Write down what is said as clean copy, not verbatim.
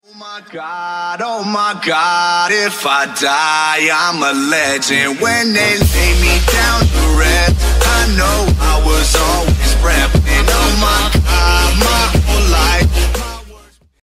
Oh my God, if I die, I'm a legend. When they lay me down